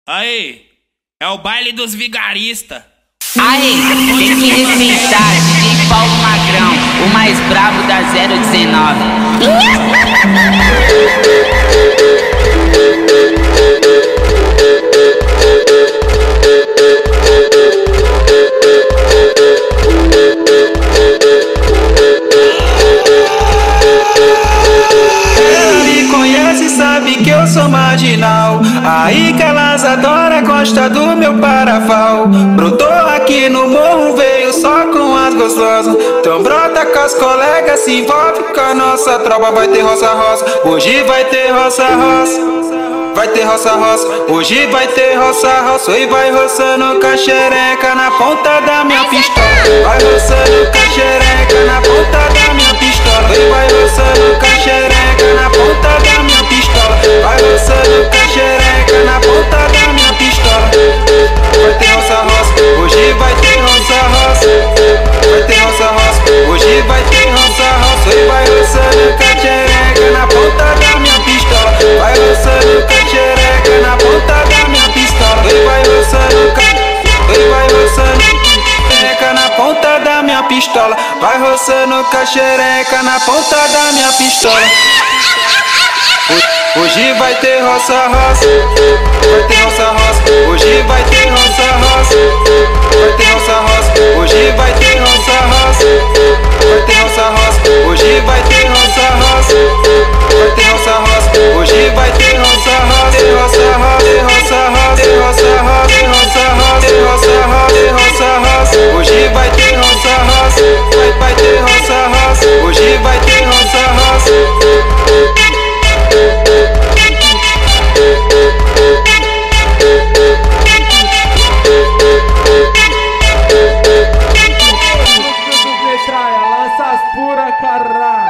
Aí, é o baile dos vigaristas. Aí, tem que respeitar DJ Paulo Magrão, o mais brabo da 019. Sabe que eu sou marginal. Aí que elas adoram, gosta do meu parafal. Brotou aqui no morro, veio só com as gostosas. Então brota com as colegas, se envolve com a nossa tropa. Vai ter roça-roça, hoje vai ter roça-roça. Vai ter roça-roça, hoje vai ter roça-roça. E vai roçando com a xereca na ponta da minha pistola. Vai roçando com a xereca na ponta da minha pistola. E vai roçando com a xereca na ponta da minha pistola. Vai roçando com a xereca na ponta da minha pistola. Vai ter roça-roça, hoje vai ter roça-roça. Vai ter roça-roça, hoje vai ter roça-roça. E vai roçando com a xereca na ponta da minha pistola. Vai roçando com a xereca na ponta da minha pistola. E vai roçando com xereca na ponta da minha pistola. Vai roçando com a xereca na ponta da minha pistola. Hoje vai ter roça-roça, vai ter roça-roça. Hoje vai ter roça-roça, vai ter roça-roça. Hoje vai ter roça-roça, vai ter roça-roça. Hoje vai ter roça-roça, vai ter roça-roça. Hoje vai ter roça-roça, roça-roça, roça-roça, roça-roça, roça-roça, roça-roça. Hoje vai ter roça-roça, vai ter roça-roça. Hoje vai ter roça-roça. Lança as pura, caralho.